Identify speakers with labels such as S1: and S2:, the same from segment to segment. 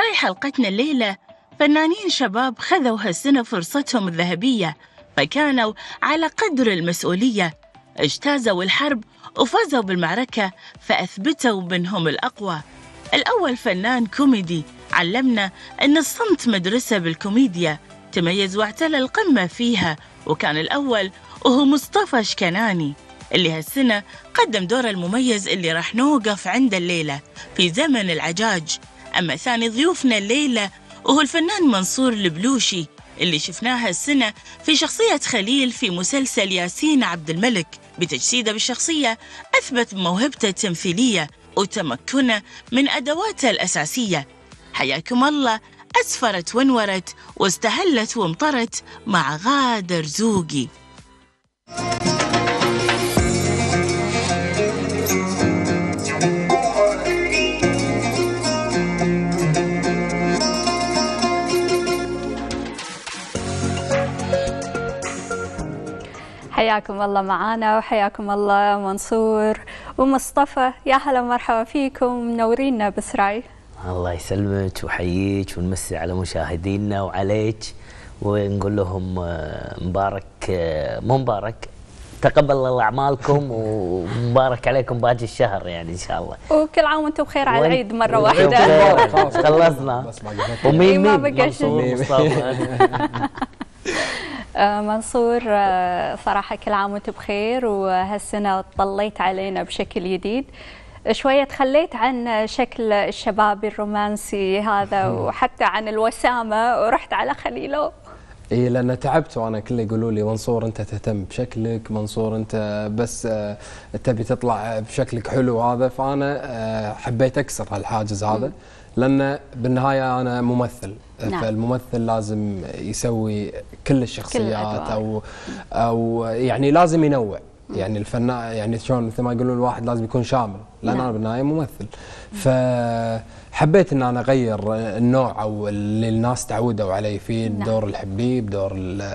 S1: وهاي حلقتنا الليلة. فنانين شباب خذوا هالسنة فرصتهم الذهبية، فكانوا على قدر المسؤولية، اجتازوا الحرب وفازوا بالمعركة، فأثبتوا منهم الأقوى. الأول فنان كوميدي علمنا أن الصمت مدرسة بالكوميديا، تميز واعتلى القمة فيها، وكان الأول وهو مصطفى شكناني، اللي هالسنة قدم دور المميز اللي راح نوقف عنده الليلة في زمن العجاج. أما ثاني ضيوفنا الليلة وهو الفنان منصور البلوشي، اللي شفناه هالسنة في شخصية خليل في مسلسل ياسين عبد الملك. بتجسيده بالشخصية أثبت موهبته التمثيلية وتمكنه من أدواته الأساسية. حياكم الله. أسفرت وانورت واستهلت وامطرت مع غادر زوقي.
S2: حياكم الله معانا، وحياكم الله منصور ومصطفى. يا هلا ومرحبا فيكم، منورينا بسراي.
S3: الله يسلمك ويحييك ونمسي على مشاهدينا وعليك، ونقول لهم مبارك، مو مبارك، تقبل الله اعمالكم ومبارك عليكم باقي الشهر يعني ان شاء الله.
S2: وكل عام وانتم بخير على العيد مره واحده.
S3: خلصنا ومين ما بقى شيء.
S2: منصور، صراحه كل عام وانتم بخير، وهالسنه طليت علينا بشكل جديد شويه، تخليت عن شكل الشبابي الرومانسي هذا وحتى عن الوسامه ورحت على خليلو.
S4: اي لان تعبت، وانا كله يقولوا لي منصور انت تهتم بشكلك، منصور انت بس تبي تطلع بشكلك حلو هذا، فانا حبيت اكسر هالحاجز هذا، لان بالنهايه انا ممثل. نعم. فالممثل لازم يسوي كل الشخصيات او يعني لازم ينوع. يعني الفنان يعني شلون مثل ما يقولون الواحد لازم يكون شامل، لان انا بالنهايه ممثل. فحبيت ان انا اغير النوع او اللي الناس تعودوا علي فيه، دور الحبيب، دور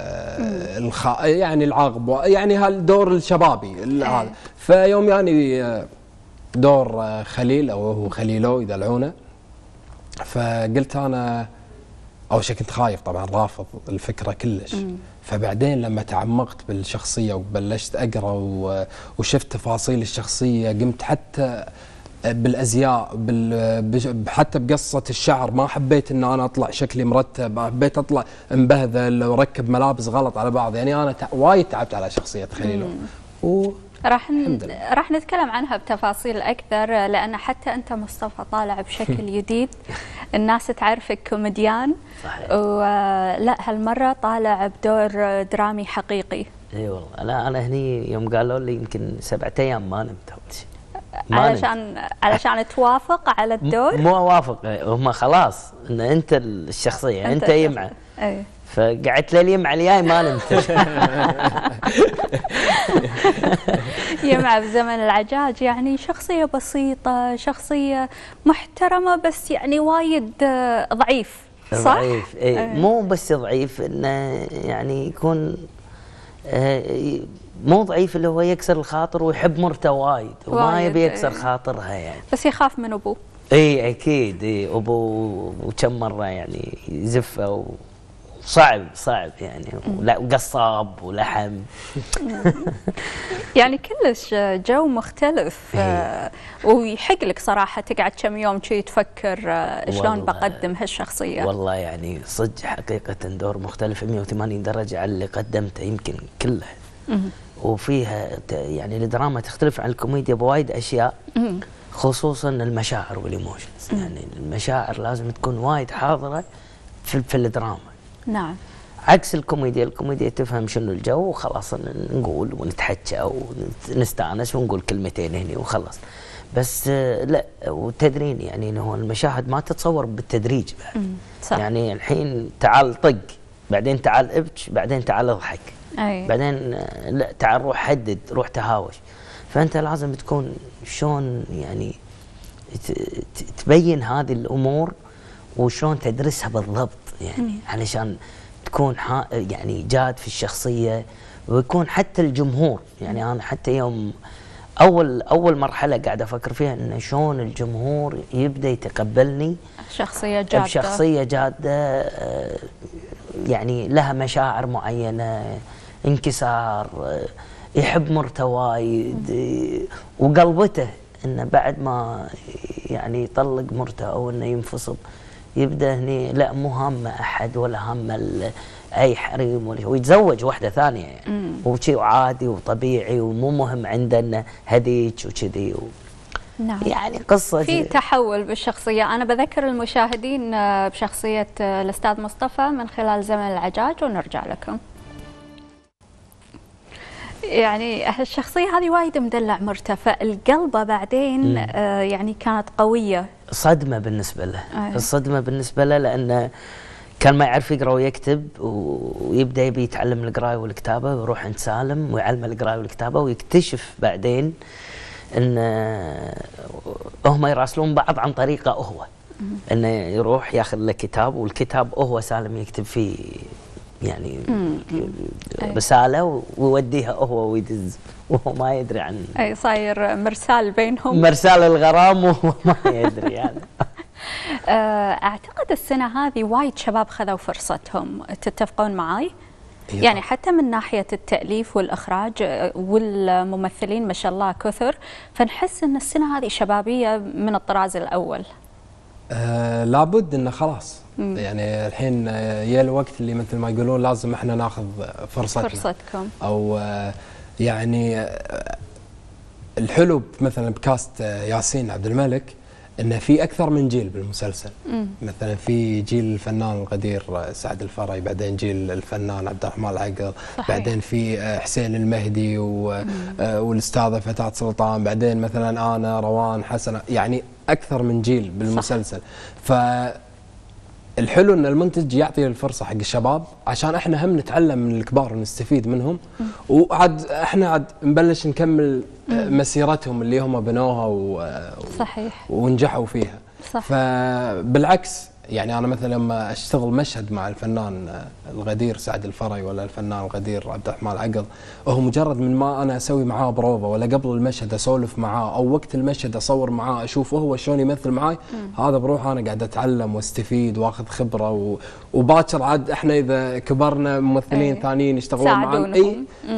S4: يعني العاقب، يعني هالدور الشبابي هذا. فيوم يعني دور خليل او هو خليلو يدلعونه، فقلت انا اول شيء كنت خايف طبعا، رافض الفكره كلش. فبعدين لما تعمقت بالشخصيه وبلشت اقرا وشفت تفاصيل الشخصيه، قمت حتى بالازياء، حتى بقصه الشعر، ما حبيت ان انا اطلع شكلي مرتب، حبيت اطلع مبهذل وركب ملابس غلط على بعض. يعني انا وايد تعبت على شخصيه خليلو.
S2: راح نتكلم عنها بتفاصيل اكثر، لان حتى انت مصطفى طالع بشكل جديد، الناس تعرفك كوميديان. صحيح. ولا هالمره طالع بدور درامي حقيقي.
S3: اي والله. انا هني يوم قالوا لي يمكن 7 أيام ما نمت اول شيء.
S2: علشان توافق على الدور.
S3: مو اوافق، هم خلاص ان انت الشخصيه، انت يمعه. اي. فقعدت لليمعه الجاي ما نمت.
S2: يمعه بزمن العجاج يعني شخصيه بسيطه، شخصيه محترمه، بس يعني وايد ضعيف. صح؟
S3: ضعيف. اي. مو بس ضعيف، انه يعني يكون مو ضعيف اللي هو يكسر الخاطر ويحب مرته وايد وما يبي يكسر خاطرها يعني،
S2: بس يخاف من ابوه.
S3: اي اكيد. اي ابوه وكم مره يعني يزفه صعب يعني، وقصاب ولحم.
S2: يعني كلش جو مختلف. ويحق لك صراحه تقعد كم يوم شي تفكر شلون بقدم هالشخصيه.
S3: والله يعني صدق حقيقه دور مختلف 180 درجه على اللي قدمته يمكن كله. وفيها يعني الدراما تختلف عن الكوميديا بوايد اشياء، خصوصا المشاعر والايموشنز. يعني المشاعر لازم تكون وايد حاضره في الدراما.
S2: نعم.
S3: عكس الكوميديا تفهم شنو الجو وخلاص نقول ونتحكى ونستانس ونقول كلمتين هني وخلاص. بس لا، وتدرين يعني انه المشاهد ما تتصور بالتدريج بعد. صح. يعني الحين تعال طق، بعدين تعال ابكي، بعدين تعال اضحك. بعدين لا تعال روح حدد، روح تهاوش. فانت لازم تكون شلون يعني تبين هذه الامور وشلون تدرسها بالضبط يعني، علشان تكون يعني جاد في الشخصيه، ويكون حتى الجمهور يعني. انا حتى يوم اول مرحله قاعد افكر فيها ان شلون الجمهور يبدا يتقبلني
S2: شخصية جادة،
S3: بشخصيه جاده، يعني لها مشاعر معينه، انكسار، يحب مرته وايد، وقلبته انه بعد ما يعني يطلق مرته او انه ينفصل يبدا هني لا مو هامه احد ولا هامه اي حريم ويتزوج واحده ثانيه يعني، وشيء عادي وطبيعي ومو مهم عنده انه هذيك وكذي
S2: نعم.
S3: يعني قصه
S2: في تحول بالشخصيه. انا بذكر المشاهدين بشخصيه الاستاذ مصطفى من خلال زمن العجاج ونرجع لكم. يعني الشخصيه هذه وايد مدلع مرته، فالقلبه بعدين يعني كانت قويه.
S3: صدمه بالنسبه له، الصدمه بالنسبه له لانه كان ما يعرف يقرا ويكتب، ويبدا يبي يتعلم القرايه والكتابه، ويروح عند سالم ويعلمه القرايه والكتابه، ويكتشف بعدين ان هم يراسلون بعض عن طريقه هو، انه يروح ياخذ له كتاب، والكتاب هو سالم يكتب فيه يعني رساله ويوديها هو ويدز وهو ما يدري عن
S2: اي صاير مرسال بينهم،
S3: مرسال الغرام وهو ما يدري يعني.
S2: اعتقد السنه هذه وايد شباب خذوا فرصتهم، تتفقون معاي؟ يعني حتى من ناحيه التاليف والاخراج والممثلين ما شاء الله كثر، فنحس ان السنه هذه شبابيه من الطراز الاول.
S4: لابد انه خلاص يعني الحين يا الوقت اللي مثل ما يقولون لازم احنا ناخذ
S2: فرصتكم،
S4: او يعني الحلو مثلا بكاست ياسين عبد الملك انه في اكثر من جيل بالمسلسل. مثلا في جيل الفنان القدير سعد الفري، بعدين جيل الفنان عبد الرحمن العقل، بعدين في حسين المهدي والاستاذه فتاة سلطان، بعدين مثلا انا روان حسن، يعني اكثر من جيل بالمسلسل. الحلو ان المنتج يعطي الفرصه حق الشباب عشان احنا هم نتعلم من الكبار ونستفيد منهم، وعاد احنا عاد نبلش نكمل مسيرتهم اللي هم بنوها
S2: صحيح
S4: ونجحوا فيها.
S2: صح.
S4: فبالعكس يعني انا مثلا لما اشتغل مشهد مع الفنان الغدير سعد الفري ولا الفنان الغدير عبد الرحمن العقل، هو مجرد من ما انا اسوي معاه بروفه ولا قبل المشهد اسولف معاه او وقت المشهد اصور معاه اشوف هو شلون يمثل معاي، هذا بروح انا قاعد اتعلم واستفيد واخذ خبره، وباكر عاد احنا اذا كبرنا ممثلين ثانيين يشتغلون معنا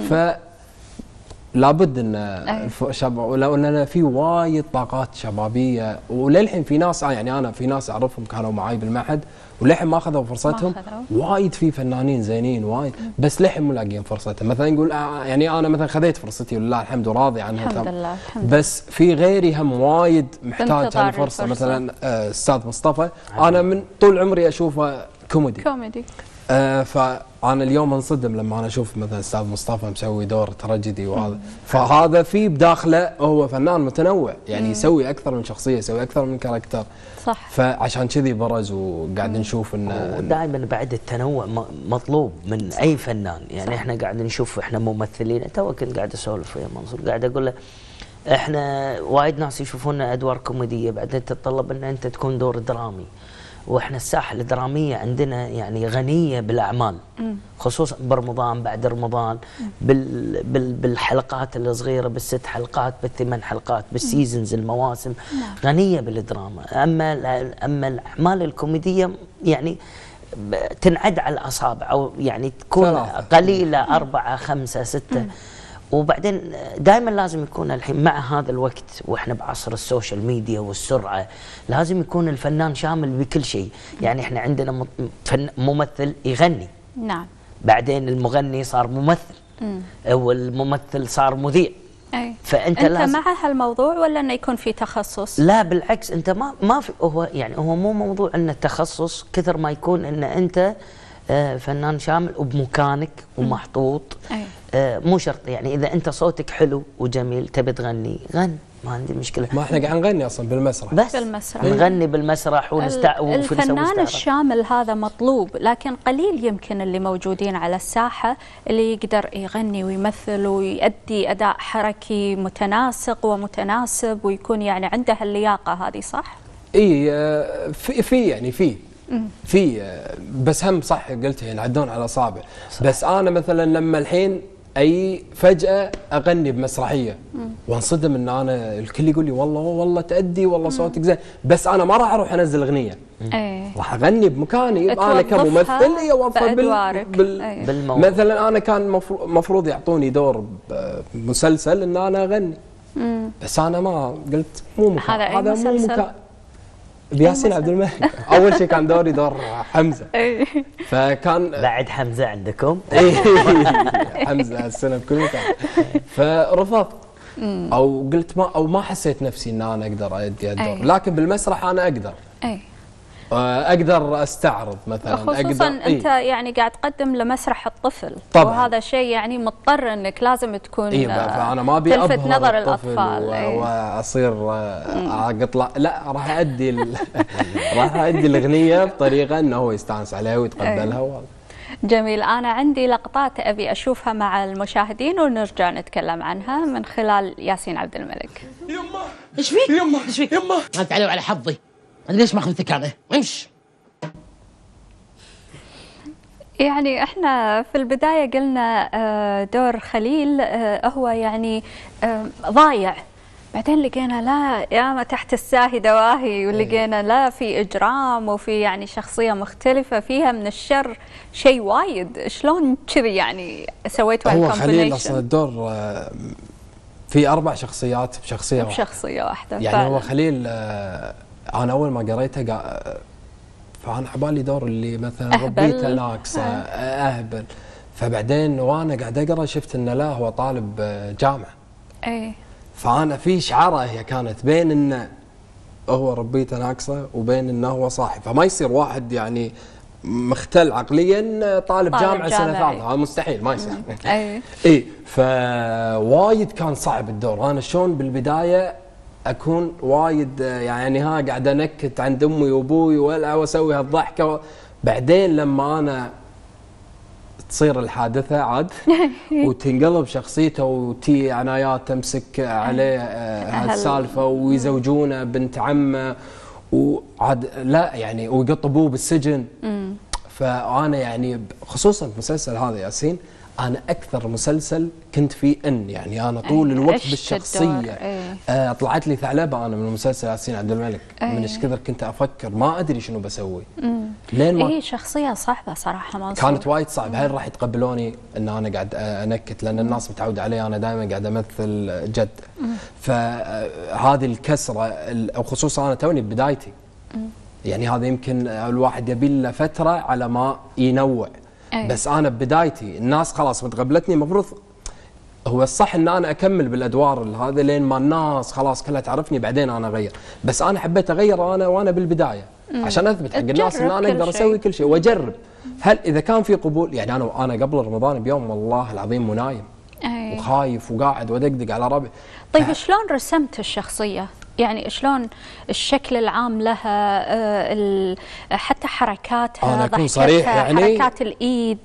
S4: لابد ان ولو اننا في وايد طاقات شبابيه، وللحين في ناس يعني انا في ناس اعرفهم كانوا معي بالمعهد وللحين ما اخذوا فرصتهم. وايد في فنانين زينين وايد بس للحين مو لاقيين فرصتهم. مثلا نقول يعني انا مثلا خذيت فرصتي ولله الحمد وراضي عنها
S2: الحمد لله.
S4: بس في غيري هم وايد محتاج هالفرصه. مثلا استاذ مصطفى انا من طول عمري اشوفه كوميدي. فانا اليوم انصدم لما انا اشوف مثلا استاذ مصطفى مسوي دور تراجيدي وهذا، فهذا في بداخله هو فنان متنوع يعني يسوي اكثر من شخصيه، يسوي اكثر من كاركتر.
S2: صح.
S4: فعشان كذي برز وقاعد نشوف انه
S3: دائما بعد التنوع مطلوب من اي فنان يعني. صح. احنا قاعد نشوف احنا ممثلين، تو كنت قاعد اسولف ويا منصور قاعد اقول له احنا وايد ناس يشوفونا ادوار كوميديه، بعدين تتطلب ان انت تكون دور درامي، واحنا الساحه الدراميه عندنا يعني غنيه بالاعمال، خصوصا برمضان بعد رمضان بالحلقات الصغيره، بالست حلقات بالثمان حلقات بالسيزونز المواسم، غنيه بالدراما. اما الاعمال الكوميديه يعني تنعد على الاصابع، او يعني تكون قليله 4 5 6. وبعدين دائما لازم يكون الحين مع هذا الوقت واحنا بعصر السوشيال ميديا والسرعه، لازم يكون الفنان شامل بكل شيء. يعني احنا عندنا ممثل يغني،
S2: نعم،
S3: بعدين المغني صار ممثل، والممثل صار مذيع.
S2: فانت لازم مع هالموضوع ولا انه يكون في تخصص؟
S3: لا بالعكس، انت ما في هو يعني هو مو موضوع انه تخصص كثر ما يكون ان انت فنان شامل وبمكانك ومحطوط. مو شرط يعني اذا انت صوتك حلو وجميل تبي تغني غني، ما عندي مشكله.
S4: ما احنا قاعد نغني اصلا بالمسرح،
S2: بس بالمسرح
S3: نغني بالمسرح
S2: الفنان الشامل هذا مطلوب، لكن قليل يمكن اللي موجودين على الساحه اللي يقدر يغني ويمثل ويؤدي اداء حركي متناسق ومتناسب ويكون يعني عنده اللياقه هذه. صح؟
S4: اي في يعني في بس هم صح قلت يعني عدون على اصابع. بس انا مثلا لما الحين اي فجاه اغني بمسرحيه وانصدم ان انا الكل يقول لي والله تأدي والله صوتك زين، بس انا ما راح اروح انزل اغنيه. راح اغني بمكاني انا كممثل اوظف مثلا انا كان مفروض يعطوني دور بمسلسل ان انا اغني، بس انا ما قلت مو مكان، هذا مو مكان. بياسين عبد الملك اول شيء كان دوري دور حمزه. فكان
S3: بعد حمزه عندكم؟
S4: حمزه السنه بكل مكان. فرفضت او قلت ما حسيت نفسي ان انا اقدر ادي الدور، لكن بالمسرح انا اقدر. اقدر استعرض مثلا،
S2: خصوصا انت يعني قاعد تقدم لمسرح الطفل
S4: طبعا،
S2: وهذا شيء يعني مضطر انك لازم تكون
S4: فانا ما ابي
S2: تلفت نظر الاطفال
S4: واصير اطلع، لا راح ادي راح ادي الاغنيه بطريقه انه هو يستانس عليها ويتقبلها.
S2: جميل. انا عندي لقطات ابي اشوفها مع المشاهدين ونرجع نتكلم عنها من خلال ياسين عبد الملك.
S5: يمه ايش فيك؟ يمه ايش فيك؟ يمه انت علي وعلى حظي، انا ليش ما اخذتك انا؟ امش.
S2: يعني احنا في البدايه قلنا دور خليل هو يعني ضايع، بعدين لقينا لا ياما تحت الساهي دواهي، ولقينا لا في اجرام وفي يعني شخصيه مختلفه فيها من الشر شيء وايد. شلون كذي يعني سويتوا
S4: هالكومبينيشن؟ هو خليل اصلا الدور في 4 شخصيات
S2: بشخصيه واحده
S4: يعني فعلا. هو خليل انا اول ما قريته فانا عبالي دور اللي مثلا ربيته ناقصه اهبل، فبعدين وانا قاعد اقرا شفت انه لا هو طالب جامعه. فانا في شعره هي كانت بين انه هو ربيته ناقصه وبين انه هو صاحي، فما يصير واحد يعني مختل عقليا طالب جامعه سنه ثالثه، هذا مستحيل ما يصير. اي فوايد كان صعب الدور. انا شلون بالبدايه اكون وايد يعني قاعد انكت عند امي وابوي واسوي هالضحكه، بعدين لما انا تصير الحادثه عاد وتنقلب شخصيته وتي عنايات تمسك عليه هالسالفه ويزوجونه بنت عمه وعاد لا يعني ويقطبوه بالسجن. فانا يعني خصوصا المسلسل هذا ياسين انا اكثر مسلسل كنت فيه يعني انا طول الوقت بالشخصيه. طلعت لي ثعلبه انا من مسلسل ياسين عبد الملك. من ايش كثر كنت افكر ما ادري شنو بسوي.
S2: لين ما شخصيه صعبه صراحه، ما
S4: كانت وايد صعبه. هل راح يتقبلوني ان انا قاعد انكت لان الناس متعوده علي انا دائما قاعد امثل جد. فهذه الكسره وخصوصا انا توني بدايتي يعني هذا يمكن الواحد يبي له فتره على ما ينوع. بس انا ببدايتي الناس خلاص متقبلتني، المفروض هو الصح ان انا اكمل بالادوار هذا لين ما الناس خلاص كلها تعرفني بعدين انا اغير. بس انا حبيت اغير انا وانا بالبدايه عشان اثبت حق الناس ان انا اقدر اسوي كل شيء واجرب هل اذا كان في قبول. يعني انا قبل رمضان بيوم والله العظيم منايم وخايف وقاعد ودقدق على ربعي.
S2: طيب شلون رسمت الشخصيه؟ يعني شلون الشكل العام لها، حتى حركاتها،
S4: أنا أكون صريح يعني
S2: حركات الإيد.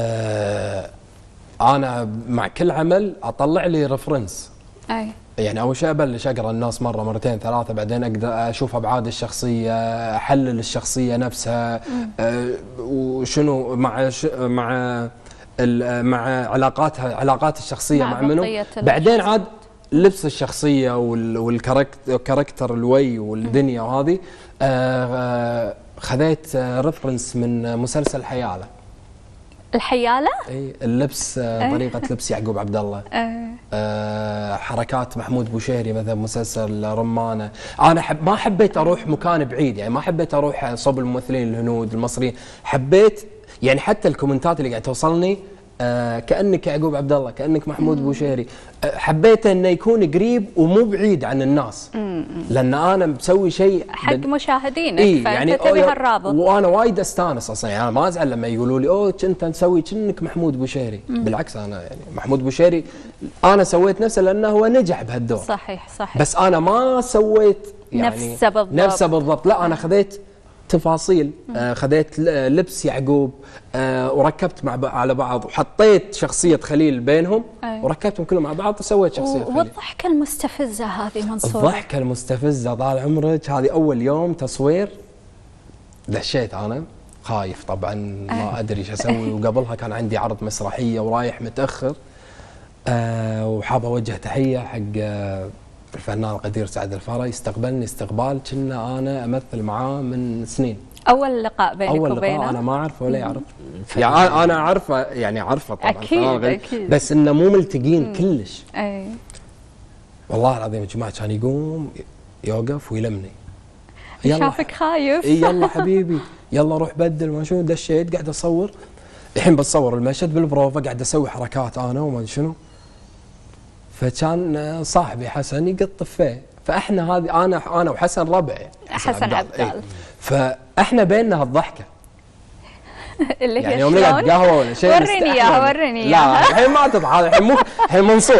S4: أنا مع كل عمل أطلع لي ريفرنس. يعني أول شيء أبلش أقرأ الناس مرة مرتين ثلاثة، بعدين أقدر أشوف أبعاد الشخصية، أحلل الشخصية نفسها، وشنو مع علاقات الشخصية مع منو، بعدين عاد لبس الشخصية والكاركتر الوي والدنيا وهذه. خذيت ريفرنس من مسلسل حيالة.
S2: الحيالة؟
S4: اي اللبس، طريقة لبس يعقوب عبد الله، حركات محمود بوشيري مثلا مسلسل رمانة. انا ما حبيت اروح مكان بعيد، يعني ما حبيت اروح صوب الممثلين الهنود المصريين، حبيت يعني حتى الكومنتات اللي قاعد توصلني كأنك يعقوب عبد الله، كأنك محمود بوشيري. حبيت انه يكون قريب ومو بعيد عن الناس، لان انا مسوي شيء
S2: حق مشاهدينك، يعني تبي هالرابط.
S4: وانا وايد استانس اصلا، يعني انا ما ازعل لما يقولوا لي اوه انت مسوي كأنك محمود بوشيري. بالعكس انا يعني محمود بوشيري انا سويت نفسه لانه هو نجح بهالدور.
S2: صحيح.
S4: بس انا ما سويت يعني نفسه بالضبط. لا انا خذيت تفاصيل، خذيت لبس يعقوب وركبت على بعض، وحطيت شخصية خليل بينهم وركبتهم كلهم مع بعض وسويت شخصية خليل.
S2: والضحكة المستفزة هذه منصور،
S4: الضحكة المستفزة طال عمرك، هذه أول يوم تصوير دشيت أنا خايف طبعا، ما أدري ايش أسوي. وقبلها كان عندي عرض مسرحية ورايح متأخر، وحاب اوجه تحيه حق الفنان القدير سعد الفري. استقبلني استقبال كنا انا امثل معاه من سنين.
S2: اول لقاء بينك
S4: اول
S2: وبينه؟
S4: لقاء انا ما اعرفه ولا يعرف. يعني انا اعرفه، يعني اعرفه طبعا
S2: اكيد
S4: بس انه مو ملتقين كلش.
S2: اي
S4: والله العظيم يا جماعه كان يقوم يوقف ويلمني.
S2: شافك خايف.
S4: يلا حبيبي يلا روح بدل ما شنو. دشيت قاعد اصور، الحين بتصور المشهد بالبروفا، قاعد اسوي حركات انا وما شنو. فكان صاحبي حسن يقط فيه، فاحنا هذه انا وحسن ربع.
S2: حسن عبدال.
S4: فاحنا بيننا هالضحكه
S2: اللي هي
S4: يعني يوم نقعد قهوه ولا شيء.
S2: وريني اياها وريني اياها.
S4: لا الحين ما تطلع، هذا الحين مو الحين منصور.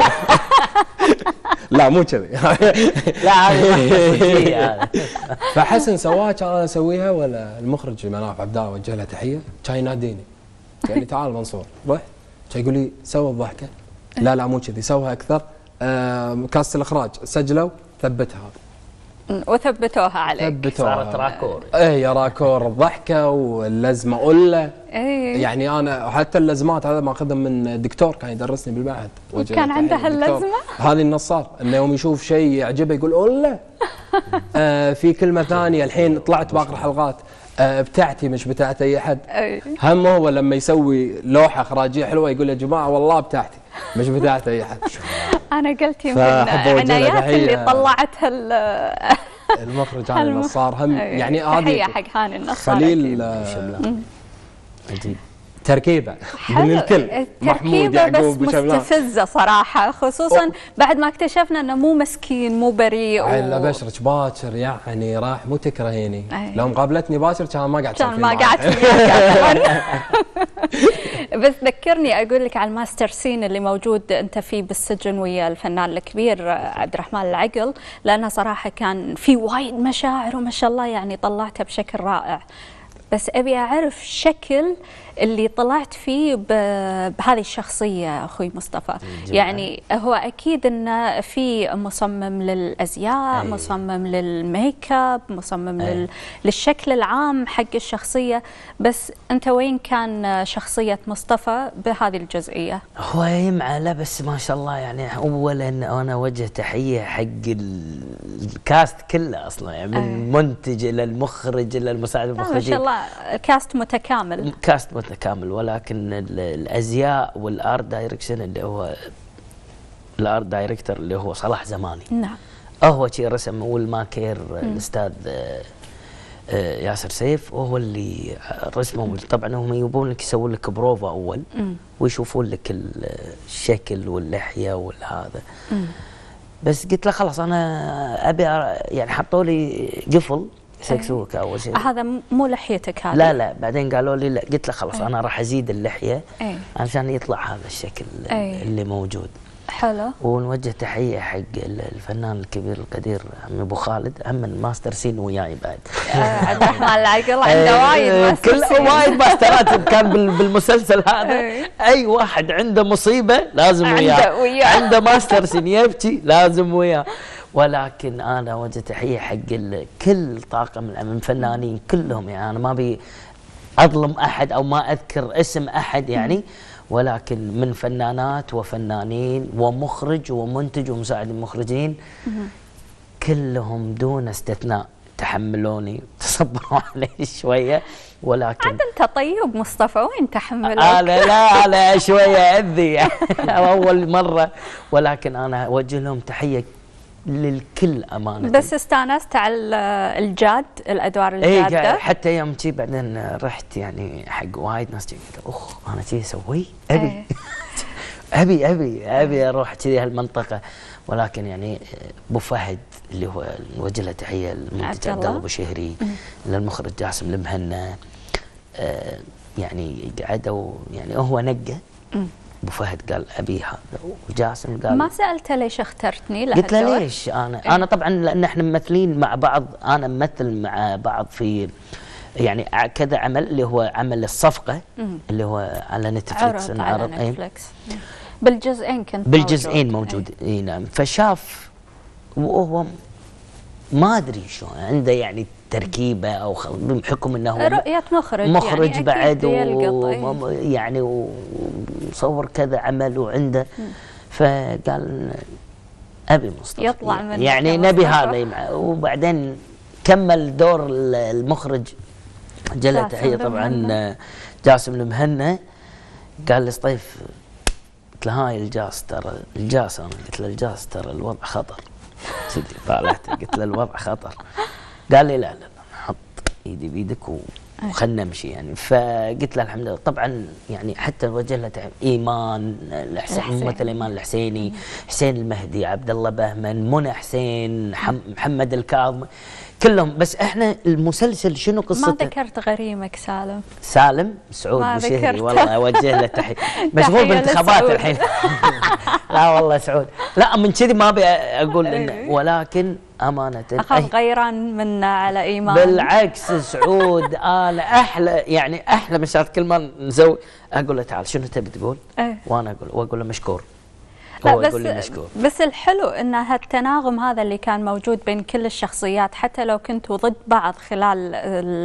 S4: لا مو كذي.
S3: لا هذه
S4: فحسن سواها كان انا اسويها، ولا المخرج مناف عبدال وجه له تحيه كان يناديني قال لي تعال منصور. رحت كان يقول لي سوي الضحكه. لا مو كذي، سوها اكثر. كاست الاخراج سجلوا ثبتها
S2: وثبتوها عليك.
S3: صارت راكور.
S4: يا راكور الضحكه واللزمه قله.
S2: ايه
S4: يعني انا حتى اللزمات هذا ماخذها من دكتور كان يدرسني بالمعهد.
S2: كان عنده هاللزمه؟
S4: هذه النصار انه يوم يشوف شيء يعجبه يقول قله. في كلمه ثانيه الحين طلعت باقي الحلقات، بتاعتي مش بتاعت اي احد. هم هو لما يسوي لوحه اخراجيه حلوه يقول يا جماعه والله بتاعتي مش بتاعت اي احد.
S2: انا قلت يمكن عنايات اللي طلعتها
S4: المخرج هاني النصار هم. يعني هذه
S2: تحيه حق هاني النصار
S4: خليل.
S3: عجيب
S4: تركيبه من الكل. محمود يعقوب
S2: بس مستفزه صراحه، خصوصا بعد ما اكتشفنا انه مو مسكين مو بريء.
S4: الا بشرك باكر يعني راح مو تكرهيني. لو مقابلتني باكر كان ما قعدت
S2: كان ما قعدت. بس ذكرني اقول لك على الماستر سين اللي موجود انت فيه بالسجن ويا الفنان الكبير عبد الرحمن العقل، لانه صراحه كان في وايد مشاعر وما شاء الله يعني طلعتها بشكل رائع. بس أبي أعرف شكل اللي طلعت فيه بهذه الشخصية أخوي مصطفى. يعني هو أكيد أنه في مصمم للأزياء، مصمم للميك اب، مصمم للشكل العام حق الشخصية، بس أنت وين كان شخصية مصطفى بهذه الجزئية؟
S3: هو يمعى لا بس ما شاء الله. يعني أولا أنا وجه تحية حق الكاست كله أصلا، يعني من المنتج إلى المخرج إلى المساعد المخرجين.
S2: ما شاء الله كاست متكامل.
S3: كاست متكامل، ولكن الازياء والارت دايركشن اللي هو الارت دايركتور اللي هو صلاح زماني.
S2: نعم.
S3: هو شي رسم، والماكير الاستاذ ياسر سيف وهو اللي رسمه. طبعا هم يبون لك يسوون لك بروفا اول ويشوفون لك الشكل واللحيه والهذا. بس قلت له خلاص انا ابي يعني حطوا لي قفل سكسوك اول شيء.
S2: هذا مو لحيتك هذه؟
S3: لا بعدين قالوا لي لا. قلت له خلاص انا راح ازيد اللحيه عشان يطلع هذا الشكل اللي موجود.
S2: حلو.
S3: ونوجه تحيه حق الفنان الكبير القدير عمي ابو خالد، هم الماستر سين وياي بعد.
S2: عبد الرحمن العقل عنده وايد ماستر سين.
S3: وايد ماسترات كان بالمسلسل هذا. اي واحد عنده مصيبه لازم وياه. عنده ماستر سين يبكي لازم وياه. ولكن انا وجه تحيه حق كل طاقم العمل فنانين كلهم. يعني انا ما ابي اظلم احد او ما اذكر اسم احد يعني، ولكن من فنانات وفنانين ومخرج ومنتج ومساعد المخرجين كلهم دون استثناء تحملوني تصبروا علي شويه. ولكن
S2: عاد انت طيب مصطفى وين تحملك؟
S3: لا شويه اذي اول مره. ولكن انا اوجه لهم تحيه للكل امانه.
S2: بس استانست على الجاد، الادوار الجاده.
S3: حتى يوم جي بعدين رحت يعني حق وايد ناس قلت انا شي اسوي ابي اروح كذي هالمنطقه. ولكن يعني ابو فهد اللي هو نوجه له تحيه، المنتج عبد الله ابو شهري، للمخرج جاسم المهنا، يعني قعدوا يعني هو نقى. ابو فهد قال ابي هذا، وجاسم قال
S2: ما سالته ليش اخترتني له؟
S3: قلت له ليش انا طبعا لان احنا ممثلين مع بعض. انا ممثل مع بعض في يعني كذا عمل اللي هو عمل الصفقه اللي هو على نتفلكس.
S2: على نتفلكس بالجزئين كنت
S3: بالجزئين موجود. اي نعم. فشاف وهو ما ادري شو عنده يعني تركيبه او بحكم انه هو
S2: رؤيه مخرج يعني
S3: بعد يعني وصور كذا عمل وعنده. فقال ابي مصطفى
S2: يطلع من
S3: يعني نبي هذا وبعدين كمل دور المخرج جل تحيه طبعا جاسم المهنا. قال لي سطيف، قلت له هاي الجاس ترى الجاس، انا قلت له الجاس ترى الوضع خطر كذي طالعت قلت له الوضع خطر. قال لي لا لا حط ايدي بيدك وخلنا نمشي يعني. فقلت له الحمد لله. طبعا يعني حتى وجه له ايمان الحسين مثل ايمان الحسيني، حسين المهدي، عبد الله بهمن، منى حسين، محمد الكاظم، كلهم. بس احنا المسلسل شنو قصته؟
S2: ما ذكرت غريمك سالم.
S3: سالم سعود بشهري والله اوجه له تحيه. مشغول بانتخابات الحين. لا والله سعود، لا من كذي ما ابي اقول انه، ولكن امانه
S2: اخاف غيران منا على ايمان.
S3: بالعكس سعود انا احلى يعني احلى مشاهد. كل ما نسوي اقول له تعال شنو تبي تقول؟ وانا اقول له مشكور.
S2: لا بس الحلو ان هالتناغم هذا اللي كان موجود بين كل الشخصيات، حتى لو كنتوا ضد بعض خلال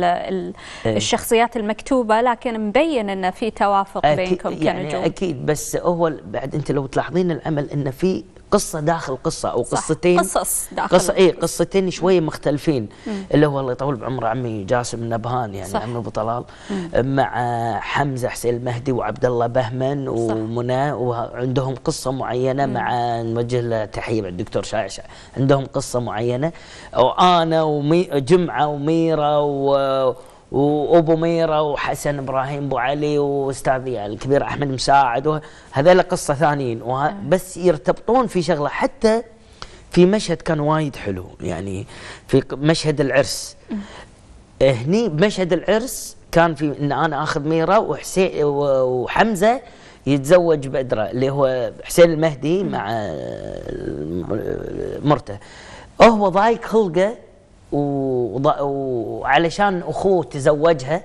S2: الشخصيات المكتوبه، لكن مبين ان في توافق بينكم كنجوم.
S3: يعني اكيد. بس هو بعد انت لو تلاحظين العمل ان في قصه داخل قصه او قصتين،
S2: قصص داخل
S3: قصتين شويه مختلفين. اللي هو الله يطول بعمره عمي جاسم النبهان يعني صح. عمي ابو طلال مع حمزه حسين المهدي وعبد الله بهمن ومنى، وعندهم قصه معينه. مع نوجه له تحيه مع الدكتور شايش، عندهم قصه معينه. وانا وجمعه وميره وابو ميره وحسن ابراهيم ابو علي واستاذي الكبير احمد مساعد، هذول قصه ثانيين. بس يرتبطون في شغله. حتى في مشهد كان وايد حلو يعني في مشهد العرس. هني بمشهد العرس كان في ان انا اخذ ميره وحسين وحمزه يتزوج بدره اللي هو حسين المهدي مع مرته. هو ضايق خلقه وعلشان اخوه تزوجها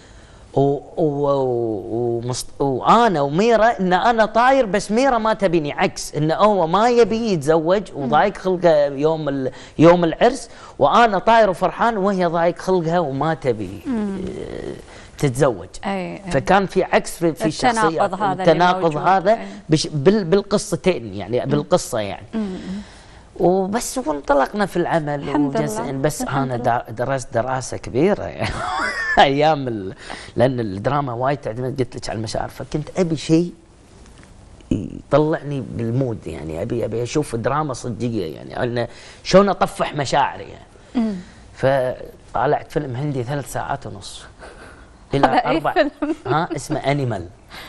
S3: وانا وميره ان انا طاير، بس ميره ما تبيني، عكس انه هو ما يبي يتزوج وضايق خلقه يوم العرس، وانا طاير وفرحان وهي ضايق خلقها وما تبي تتزوج. فكان في عكس في الشخصيه، التناقض هذا بالقصتين يعني بالقصه يعني. وبس وانطلقنا في العمل بس انا درست دراسه كبيره يعني ايام لان الدراما وايد تعتمد قلت لك على المشاعر، فكنت ابي شيء يطلعني بالمود يعني. ابي اشوف دراما صدقيه يعني شلون اطفح مشاعري يعني. فطالعت فيلم هندي 3 ساعات ونص الى 4 اسمه انيمال.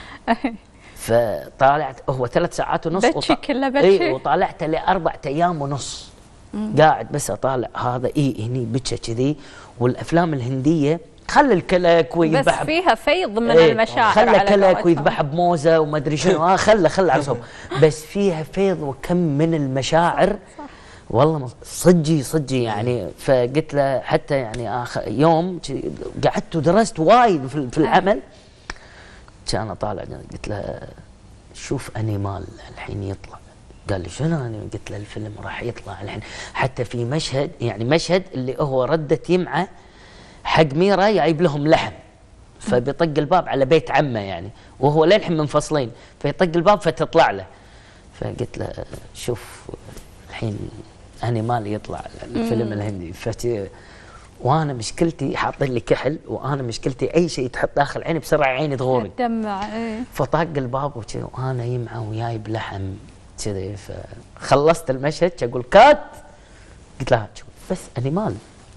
S3: فطالعت هو 3 ساعات ونص
S2: بتشي كله بتشي.
S3: وطالعته ل4 أيام ونص قاعد بس اطالع هذا هني بتشه كذي. والافلام الهنديه خلي الكلك ويذبح،
S2: بس فيها فيض من المشاعر،
S3: خلى كلك ويذبح بموزه وما ادري شنو خلى عرسهم. بس فيها فيض وكم من المشاعر صح. والله صدقي يعني. فقلت له حتى يعني يوم قعدت ودرست وايد في العمل. كان طالع قلت له شوف انيمال الحين يطلع. قال لي شنو؟ انا قلت له الفيلم راح يطلع الحين. حتى في مشهد يعني مشهد اللي هو ردة يمعه حق ميرا جايب لهم لحم، فبيطق الباب على بيت عمه يعني، وهو للحين منفصلين، فيطق الباب فتطلع له. فقلت له شوف الحين انيمال يطلع الفيلم الهندي. وانا مشكلتي حاطين لي كحل، وانا مشكلتي اي شيء تحط داخل عيني بسرعه عيني تغوري
S2: تدمع.
S3: فطاق الباب وكذا وانا يمعه وجايب لحم كذا. فخلصت المشهد اقول كات، قلت لها بس انيمال.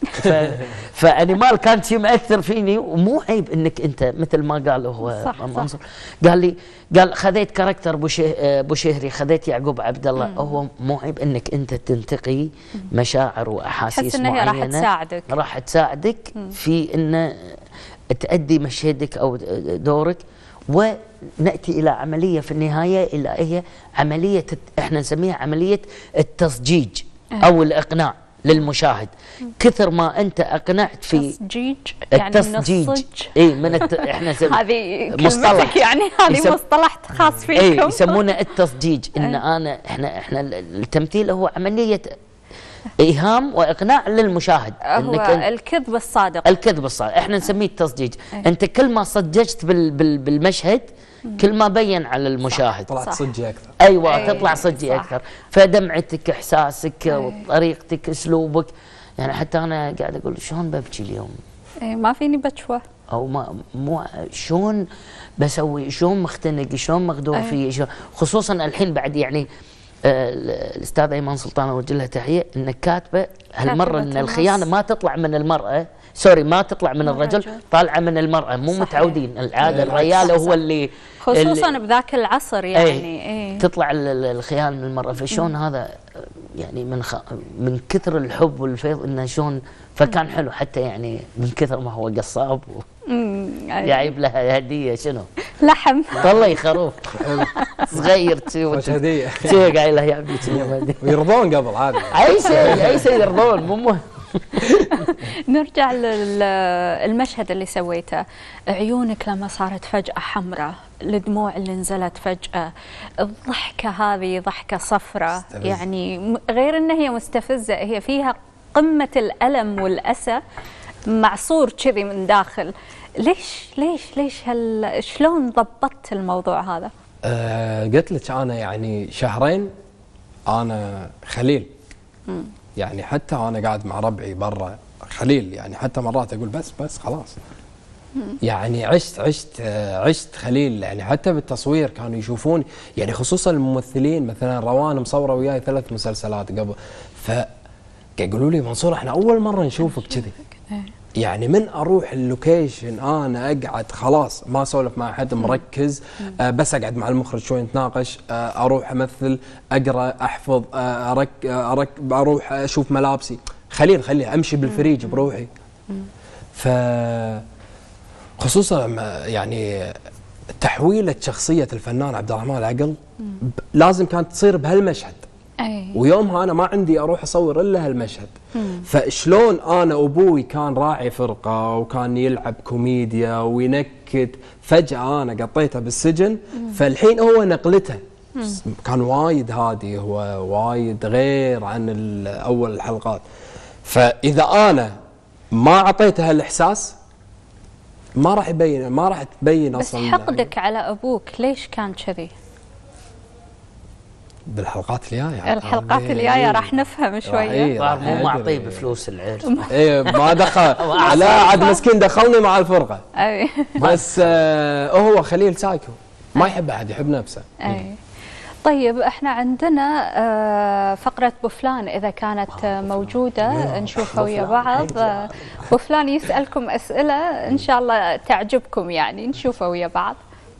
S3: فانيمال كان شيء مأثر فيني. ومو عيب انك انت مثل ما قال هو منصور، قال خذيت كاركتر بوشهري، خذيت يعقوب عبد الله. هو مو عيب انك انت تنتقي مشاعر واحاسيس معينه راح تساعدك في ان تأدي مشهدك او دورك. ونأتي الى عمليه في النهايه الى هي عمليه احنا نسميها عمليه التصجيج او الاقناع للمشاهد. كثر ما انت اقنعت في
S2: التصجيج يعني
S3: التصجيج من احنا
S2: هذه كلمتك يعني، هذه مصطلح خاص فيكم.
S3: يسمونه التصجيج. ان احنا التمثيل هو عمليه ايهام واقناع للمشاهد.
S2: هو الكذب الصادق.
S3: احنا نسميه التصجيج. انت كل ما صججت بالمشهد كل ما بين على المشاهد
S4: طلعت صجي اكثر.
S3: ايوه تطلع صجي
S2: صح.
S3: اكثر، فدمعتك، احساسك، وطريقتك، اسلوبك. يعني حتى انا قاعد اقول شلون ببكي اليوم؟
S2: ما فيني بشوه،
S3: او ما مو شلون بسوي، شلون مختنق، شلون مغدور فيه، خصوصا الحين بعد يعني الاستاذ ايمن سلطان اوجه له تحيه انك كاتبه هالمره ان الخيانه ما تطلع من المراه، سوري ما تطلع من الرجل، طالعه من المراه، مو
S2: صحيح.
S3: متعودين العاده الرجال هو اللي
S2: خصوصا بذاك العصر يعني
S3: تطلع الخيانه من المراه. فشلون هذا يعني من كثر الحب والفيض انه شلون، فكان حلو حتى يعني من كثر ما هو قصاب جايب لها هديه شنو؟
S2: لحم
S3: والله خروف صغير
S4: وش هديه؟
S3: شي قايل له يا عمي
S4: ويرضون قبل عادي.
S3: اي شيء يرضون مو مهم.
S2: نرجع للمشهد اللي سويته، عيونك لما صارت فجأة حمراء، الدموع اللي نزلت فجأة، الضحكة هذه ضحكة صفراء، يعني غير انها هي مستفزة، هي فيها قمة الألم والأسى معصور كذي من داخل. ليش شلون ضبطت الموضوع هذا؟
S4: قلت لك انا يعني شهرين انا خليل. يعني حتى انا قاعد مع ربعي برا خليل، يعني حتى مرات اقول بس خلاص. يعني عشت خليل. يعني حتى بالتصوير كانوا يشوفوني، يعني خصوصا الممثلين، مثلا روان مصوره وياي 3 مسلسلات قبل، يقولوا لي منصور احنا اول مره نشوفك كذي. يعني من اروح اللوكيشن انا اقعد خلاص ما اسولف مع حد، مركز، بس اقعد مع المخرج شوي نتناقش، اروح امثل، اقرا، احفظ، اروح اشوف ملابسي، خليل امشي بالفريج بروحي. ف خصوصا يعني تحويله شخصيه الفنان عبد الرحمن العقل لازم كانت تصير بهالمشهد. ويومها انا ما عندي اروح اصور الا هالمشهد. فشلون انا ابوي كان راعي فرقه وكان يلعب كوميديا وينكت، فجاه انا قطيته بالسجن، فالحين هو نقلته كان وايد هادي، هو وايد غير عن اول الحلقات. فاذا انا ما اعطيته هالاحساس ما راح تبين
S2: بس
S4: اصلا.
S2: حقدك على ابوك ليش كان كذي؟
S4: بالحلقات الجايه،
S2: الحلقات الجايه راح نفهم شويه.
S3: صار مو معطيه بفلوس العرس.
S4: ايه ما دخل لا عاد مسكين دخلني مع الفرقه.
S2: اي
S4: بس هو خليل سايكو، ما يحب احد، يحب نفسه.
S2: اي طيب احنا عندنا فقرة بوفلان إذا كانت موجودة نشوفها ويا بعض. بوفلان يسألكم أسئلة إن شاء الله تعجبكم، يعني نشوفها ويا بعض.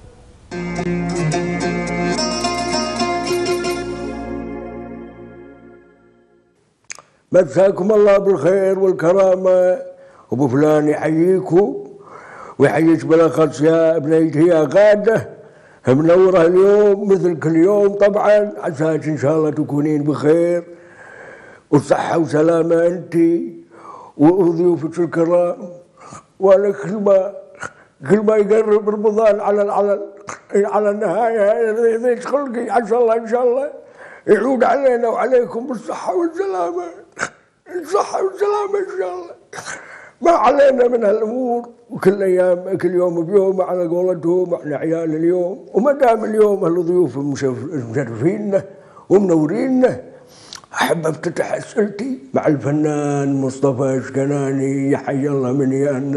S6: مساكم الله بالخير والكرامة، وابو فلان يحييكم ويحييك بالاخص يا ابنيتي يا غاده، منوره اليوم مثل كل يوم طبعا، عساك ان شاء الله تكونين بخير وصحه وسلامه انت وضيوفك الكرام. وانا كل ما يقرب رمضان على النهايه يضيق خلقي، عسى الله ان شاء الله يعود علينا وعليكم بالصحه والسلامه، الصحه والسلامه ان شاء الله. ما علينا من هالامور، وكل ايام كل يوم بيوم على قولتهم، احنا عيال اليوم، وما دام اليوم هالضيوف مشرفيننا ومنوريننا، احب افتتح اسئلتي مع الفنان مصطفى اشكناني. يا حي الله من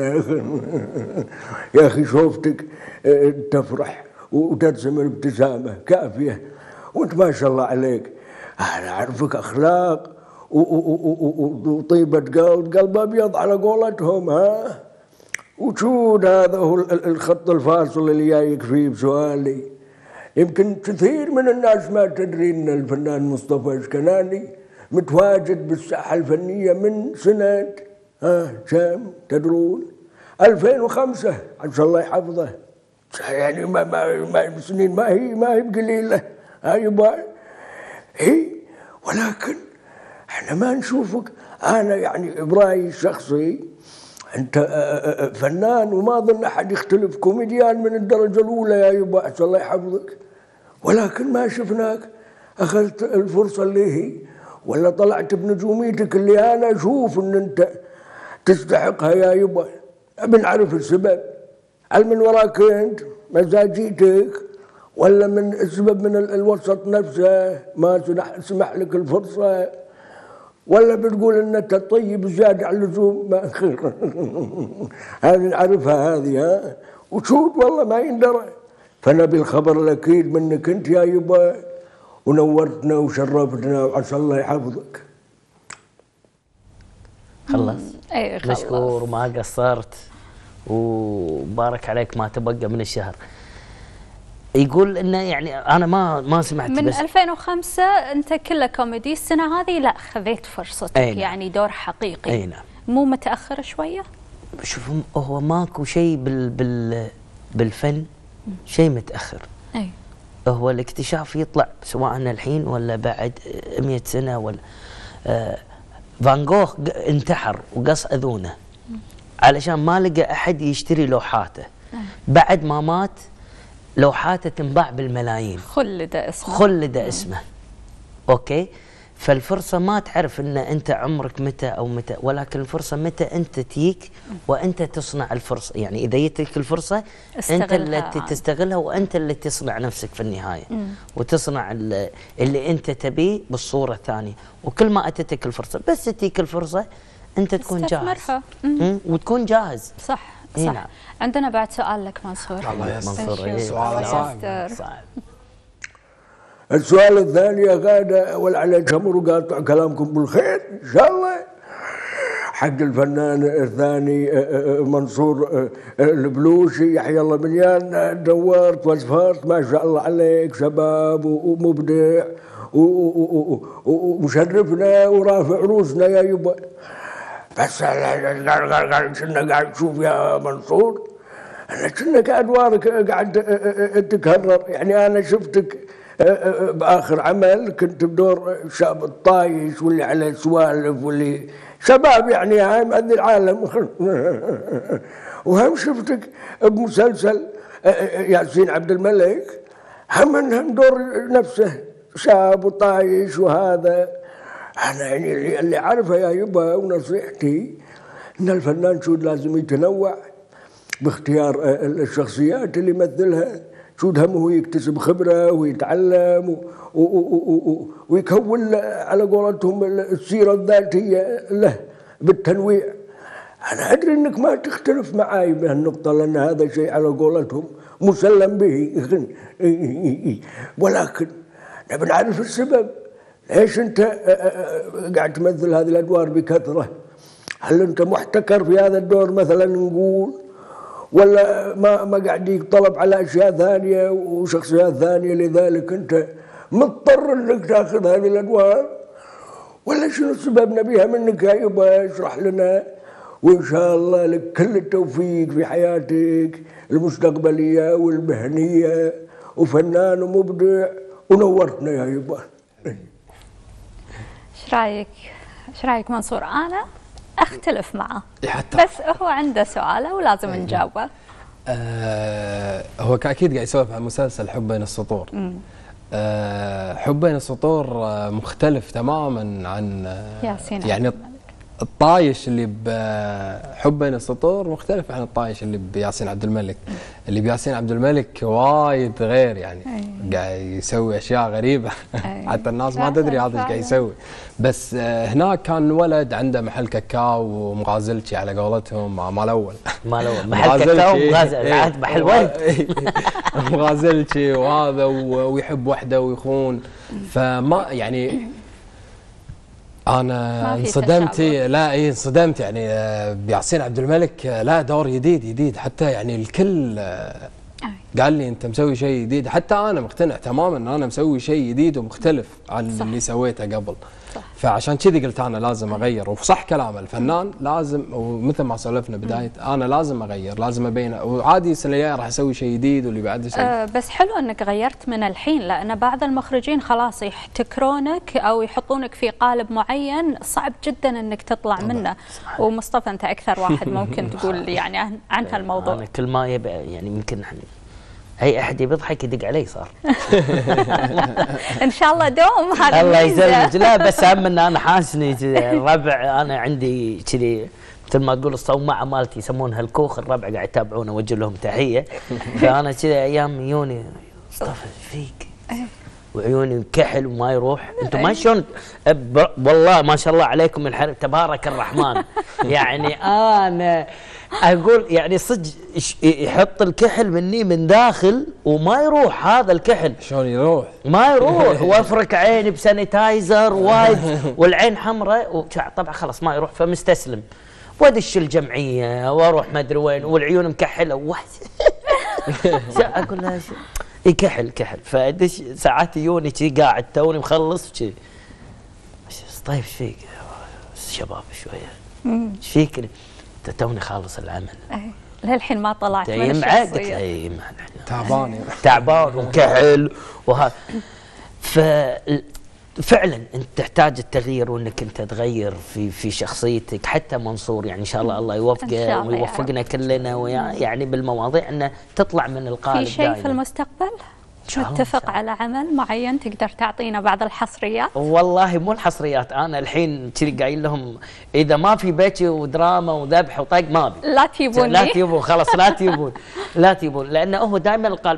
S6: يا اخي شوفتك تفرح وترسم الابتسامه كافيه، وانت ما شاء الله عليك، انا اعرفك اخلاق وطيبه قلب ابيض على قولتهم، ها. وجود هذا هو الخط الفاصل اللي جايك فيه بسؤالي. يمكن كثير من الناس ما تدري ان الفنان مصطفى اشكناني متواجد بالساحه الفنيه من سنه كم تدرون؟ 2005، عسى الله يحفظه. يعني ما سنين ما هي بقليله، يبا هي، ولكن احنا ما نشوفك. انا يعني برايي الشخصي انت فنان، وما اظن احد يختلف، كوميديان من الدرجه الاولى يا يبا، عسى الله يحفظك، ولكن ما شفناك اخذت الفرصه اللي هي، ولا طلعت بنجوميتك اللي انا اشوف ان انت تستحقها يا يبا. بنعرف السبب، هل من وراك انت مزاجيتك ولا من سبب من الوسط نفسه ما سمح لك الفرصة، ولا بتقول ان انت طيب زيادة على اللزوم؟ ما هذه نعرفها هذه، ها، وشوت والله ما يندرى. فنبي الخبر الاكيد منك انت يا يبا، ونورتنا وشرفتنا وعسى الله يحفظك.
S3: خلص.
S2: اي خلص.
S3: مشكور وما قصرت وبارك عليك ما تبقى من الشهر. يقول انه يعني انا ما سمعت
S2: من
S3: بس
S2: 2005 انت كله كوميدي، السنه هذه لا خذيت فرصتك.
S3: نعم.
S2: يعني دور حقيقي.
S3: اي نعم.
S2: مو متاخر شويه؟
S3: شوف هو ماكو شيء بالفن شيء متاخر.
S2: اي
S3: هو الاكتشاف يطلع سواء الحين ولا بعد 100 سنه ولا فان جوخ انتحر وقص اذونه علشان ما لقى احد يشتري لوحاته. بعد ما مات لوحاته تنباع بالملايين. خلد اسمه. اوكي، فالفرصه ما تعرف ان انت عمرك متى او متى، ولكن الفرصه متى انت تجيك وانت تصنع الفرصه. يعني اذا جتك الفرصه انت اللي تستغلها وانت اللي تصنع نفسك في النهايه. وتصنع اللي انت تبيه بالصوره الثانيه. وكل ما اتتك الفرصه بس تجيك الفرصه انت تكون جاهز. وتكون جاهز.
S2: صح. نعم. عندنا بعد سؤال لك منصور.
S4: الله يستر.
S2: سؤال
S4: صعب.
S6: السؤال الثاني يا غادة والعلي جمر وقاطع كلامكم بالخير ان شاء الله. حق الفنان الثاني منصور البلوشي، يحيى الله بنيان، دورت واسفرت ما شاء الله عليك، شباب ومبدع ومشرفنا ورافع روسنا يا يبا. بس كنا قاعد نشوف يا منصور انا كنا ادوارك قاعد تكرر. يعني انا شفتك باخر عمل كنت بدور شاب الطايش واللي عليه سوالف واللي شباب يعني هاي مأذي العالم. وهم شفتك بمسلسل ياسين عبد الملك، هم دور نفسه شاب وطايش وهذا. أنا يعني اللي عارفه يا يبا ونصيحتي إن الفنان شود لازم يتنوع باختيار الشخصيات اللي يمثلها. شود همه يكتسب خبرة ويتعلم ويكون على قولتهم السيرة الذاتية له بالتنويع. أنا أدري إنك ما تختلف معاي بهالنقطة لأن هذا شيء على قولتهم مسلم به، ولكن نبي نعرف السبب. ليش أنت قاعد تمثل هذه الأدوار بكثرة؟ هل أنت محتكر في هذا الدور مثلا نقول، ولا ما قاعد يطلب على أشياء ثانية وشخصيات ثانية لذلك أنت مضطر أنك تأخذ هذه الأدوار؟ ولا شنو السبب نبيها منك يا يبا؟ اشرح لنا وإن شاء الله لك كل التوفيق في حياتك المستقبلية والمهنية، وفنان ومبدع ونورتنا يا يبا.
S2: ايش رايك منصور؟ انا اختلف معه بس هو عنده سؤاله ولازم نجاوبه.
S4: هو اكيد قاعد يسولف عن مسلسل حب بين السطور. حب بين السطور مختلف تماما عن
S2: ياسين.
S4: يعني الطايش اللي بحب بين السطور مختلف عن الطايش اللي بياسين عبد الملك. اللي بياسين عبد الملك وايد غير، يعني قاعد يسوي اشياء غريبه. حتى الناس ما تدري هذا ايش قاعد يسوي. بس هناك كان ولد عنده محل كاكاو ومغازلتشي على قولتهم، مال اول
S3: محل كاكاو ومغازل محل ورد.
S4: مغازلتشي وهذا ويحب وحده ويخون. فما يعني انا انصدمت. انصدمت يعني بياسين عبد الملك. لا دور جديد حتى يعني الكل قال لي انت مسوي شيء جديد. حتى انا مقتنع تماما ان انا مسوي شيء جديد ومختلف عن اللي سويته قبل. فعشان كذي قلت انا لازم اغير. وصح كلام الفنان لازم، ومثل ما سولفنا بدايه انا لازم اغير، لازم ابين. وعادي السنه الجايه راح اسوي شيء جديد واللي بعده شيء.
S2: بس حلو انك غيرت من الحين، لان بعض المخرجين خلاص يحتكرونك او يحطونك في قالب معين صعب جدا انك تطلع منه. ومصطفى انت اكثر واحد ممكن تقول يعني عن هالموضوع.
S3: انا كل ما يبقى يعني يمكن اي احد يضحك يدق علي صار.
S2: ان شاء الله دوم هذا
S3: الله يسلمك. لا بس هم ان انا حاسني الربع، انا عندي كذي مثل ما تقول الصومعه مالتي يسمونها الكوخ، الربع قاعد يتابعونا وجه لهم تحيه. فانا كذا ايام يوني مصطفى ايش فيك؟ وعيوني كحل وما يروح. انتم ما شلون والله ما شاء الله عليكم الحرب تبارك الرحمن. يعني انا اقول يعني صدق يحط الكحل مني من داخل وما يروح هذا الكحل.
S4: شلون يروح؟
S3: ما يروح. وافرك عيني بسانيتايزر وايد والعين حمراء طبعا خلاص ما يروح، فمستسلم وادش الجمعيه واروح ما ادري وين والعيون مكحله اقول لها كحل فادش ساعات يجوني قاعد توني مخلص وشي. طيب ايش فيك؟ شباب شويه ايش فيك؟ توني خالص العمل.
S2: للحين ما طلعت من الشخصيه.
S3: اي
S4: تعبان
S3: وكحل وهذا. فعلا انت تحتاج التغيير، وانك انت تغير في شخصيتك. حتى منصور يعني ان شاء الله الله يوفقه ويوفقنا كلنا ويعني بالمواضيع انه تطلع من القالب.
S2: في شيء في المستقبل نتفق على عمل معين تقدر تعطينا بعض الحصريات؟
S3: والله مو الحصريات، انا الحين كذي قايل لهم اذا ما في بكي ودراما وذبح وطق ما ابي.
S2: لا تجيبوني.
S3: لا تجيبون خلاص، لا تجيبون لانه هو دائما القالب.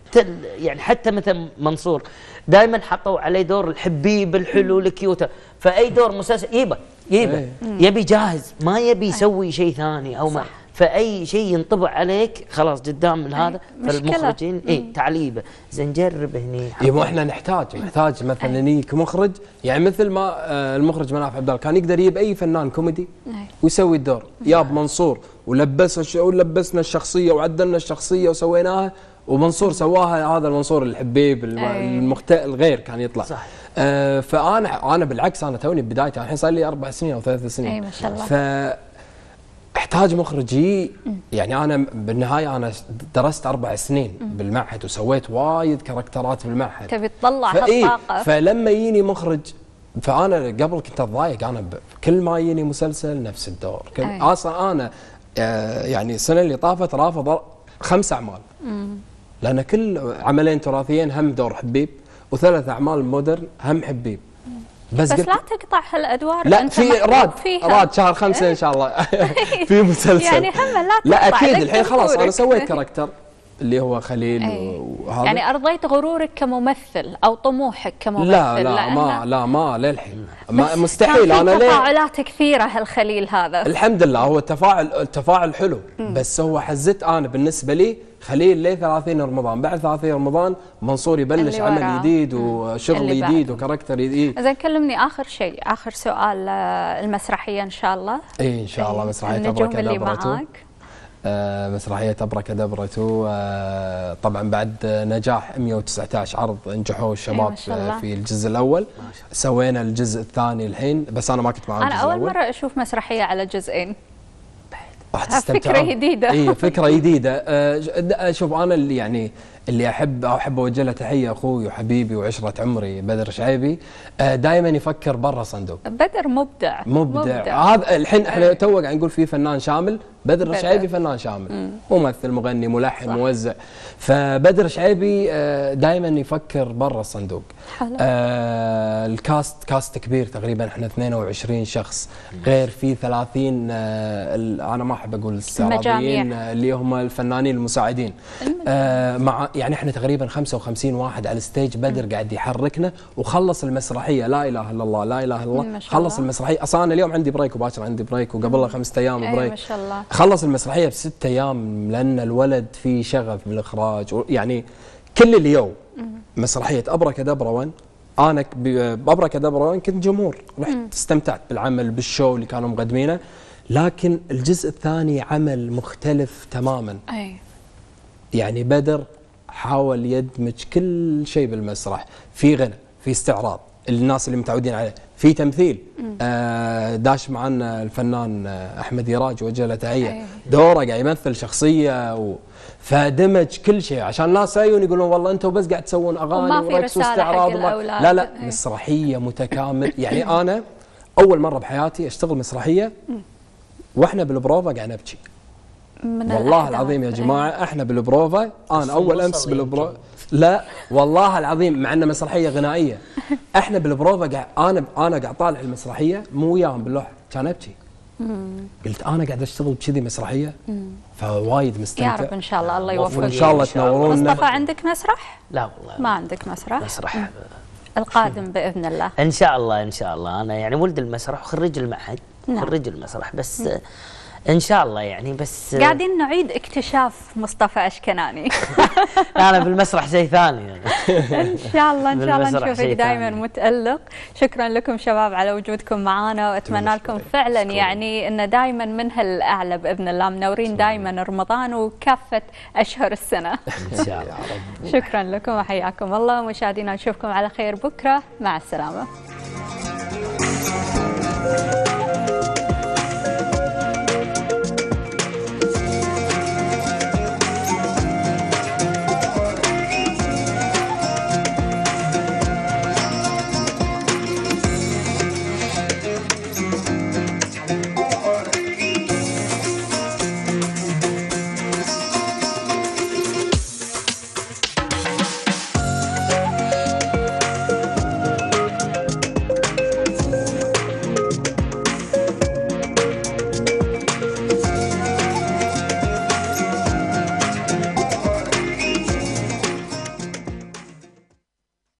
S3: حتى مثل منصور دائما حطوا عليه دور الحبيب الحلو الكيوت، فاي دور مسلسل يبي جاهز، ما يبي يسوي شيء ثاني او ما. فاي شيء ينطبع عليك خلاص قدام من هذا. فالمخرجين تعليبه زين جرب هني.
S4: مو احنا نحتاج مثلا اني كمخرج، يعني مثل ما المخرج مناف عبد الله كان يقدر يجيب اي فنان كوميدي ويسوي الدور. ياب منصور ولبسنا الشخصيه وعدلنا الشخصيه وسويناها، ومنصور سواها هذا المنصور الحبيب الغير كان يطلع. صح. فانا بالعكس انا توني بدايتي الحين صار لي 4 سنين او 3 سنين.
S2: اي ما شاء الله.
S4: احتاج مخرجي. يعني انا بالنهايه انا درست 4 سنين بالمعهد وسويت وايد كاركترات بالمعهد.
S2: تبي تطلع هالطاقه.
S4: فلما يجيني مخرج، فانا قبل كنت اتضايق، انا كل ما يجيني مسلسل نفس الدور. اصلا انا يعني السنه اللي طافت رافض 5 اعمال. لان كل عملين تراثيين هم دور حبيب، و3 اعمال مودرن هم حبيب.
S2: بس لا تقطع هالادوار.
S4: لا في راد شهر 5 ان شاء الله في مسلسل.
S2: يعني هم لا تقطع.
S4: لا اكيد الحين خلاص انا سويت كاركتر اللي هو خليل وهذا.
S2: يعني ارضيت غرورك كممثل او طموحك كممثل؟
S4: لا ما للحين مستحيل. انا ليه
S2: تفاعلات كثيره هالخليل هذا.
S4: الحمد لله هو التفاعل حلو. بس هو حزت انا بالنسبه لي خليل ليه 30 رمضان، بعد 30 رمضان منصور يبلش عمل جديد وشغل جديد وكاركتر جديد.
S2: زين كلمني اخر سؤال. المسرحيه ان شاء الله؟
S4: اي ان شاء الله مسرحيه أبركادابرة. مسرحيه أبركادابرة طبعا بعد نجاح 119 عرض نجحوا الشباب في الجزء الاول، سوينا الجزء الثاني الحين، بس انا ما كنت معاهم.
S2: انا اول مره اشوف مسرحيه على جزئين.
S4: راح تستمتع.
S2: فكرة جديدة.
S4: اي فكرة جديدة. شوف انا اللي احب اوجه له تحية اخوي وحبيبي وعشرة عمري بدر شعيبي، دائما يفكر برا صندوق.
S2: بدر مبدع.
S4: هذا الحين احنا تو قاعد نقول فيه فنان شامل. بدر شعيبي فنان شامل، ممثل مغني ملحن صح. موزع. فبدر شعيبي دائما يفكر برا الصندوق. الكاست كبير تقريبا احنا 22 شخص، غير في 30 انا ما احب اقول الاستعراضيين اللي هم الفنانين المساعدين. مع يعني احنا تقريبا 55 واحد على الستيج. بدر قاعد يحركنا وخلص المسرحيه. لا اله الا الله لا اله الا الله. خلص المسرحيه. اصلا انا اليوم عندي بريك وباكر عندي بريك وقبلها 5 ايام بريك.
S2: ما شاء الله.
S4: خلص المسرحيه ب6 ايام لان الولد فيه شغف بالاخراج. يعني كل اليوم مسرحيه أبركادابرة 1 انا بأبركادابرة 1 كنت جمهور، رحت استمتعت بالعمل بالشو اللي كانوا مقدمينه. لكن الجزء الثاني عمل مختلف تماما. يعني بدر حاول يدمج كل شيء بالمسرح، في غنى، في استعراض الناس اللي متعودين عليه، في تمثيل. داش معنا الفنان احمد يراج وجه له تحيه. دوره قاعد يمثل شخصيه فدمج كل شيء عشان الناس يجون يقولون والله انتم بس قاعد تسوون اغاني ورقص واستعراض. لا مسرحيه متكامل. يعني انا اول مره بحياتي اشتغل مسرحيه واحنا بالبروفا قاعد نبكي. والله العظيم يا جماعه احنا بالبروفا انا اول امس بالبروفا. لا والله العظيم مع انها مسرحيه غنائيه احنا بالبروفا قاعد انا قاعد طالع المسرحيه مو وياهم باللوحه كان ابكي. قلت انا قاعد اشتغل بكذي مسرحيه، فوايد مستمتع.
S2: يا رب ان شاء الله، الله يوفقك.
S4: وان شاء الله تنورونا.
S2: مصطفى عندك مسرح؟
S3: لا والله
S2: ما عندك مسرح؟
S3: مسرح
S2: القادم باذن الله.
S3: ان شاء الله ان شاء الله. انا يعني ولد المسرح وخريج المعهد.
S2: نعم.
S3: خريج المسرح بس ان شاء الله يعني. بس
S2: قاعدين نعيد اكتشاف مصطفى اشكناني.
S3: انا بالمسرح شيء ثاني يعني.
S2: ان شاء الله ان شاء الله
S3: بالمسرح
S2: نشوفك
S3: شيء
S2: دائما
S3: ثاني.
S2: متألق. شكرا لكم شباب على وجودكم معنا، واتمنى لكم فعلا يعني ان دائما من هالاعلى باذن الله، منورين دائما رمضان وكافه اشهر السنه.
S3: ان شاء الله.
S2: شكرا لكم وحياكم الله. مشاهدينا نشوفكم على خير بكره، مع السلامه.